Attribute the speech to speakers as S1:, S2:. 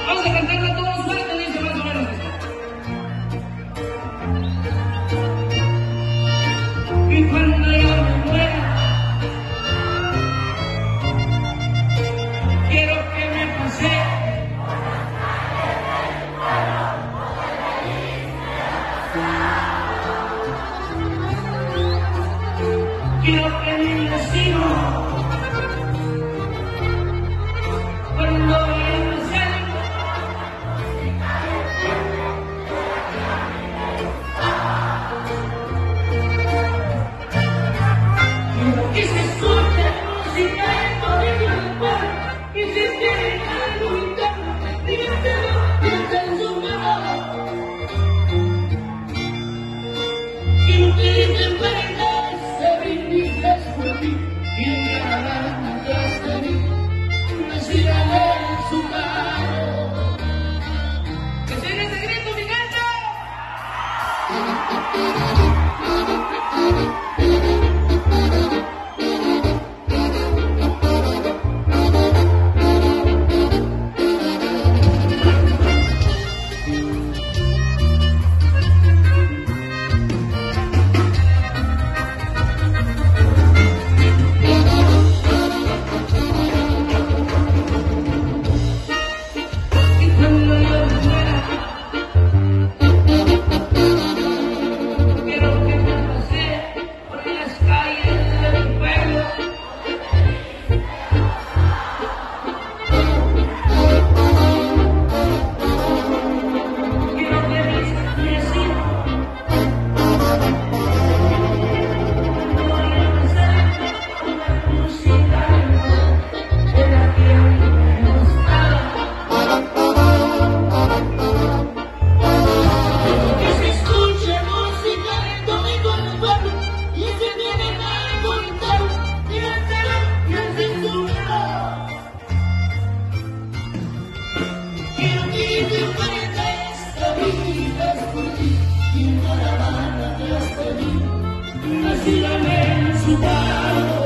S1: Vamos a cantarla todos fuerte, dice más o menos esto. Y cuando yo me muera, quiero que me pase. Quiero que mi vecino, cuando vaya a nacer, quiero que se escuche música en todo el lugar, y si tienen algo interno, díganselo, piensen su mano. Quiero que dicen verdades, se brindis por ti, y en cada gana que te di, me sigan en su mano. ¡Que se oiga ese grito, mi gente! Así la ven su mano.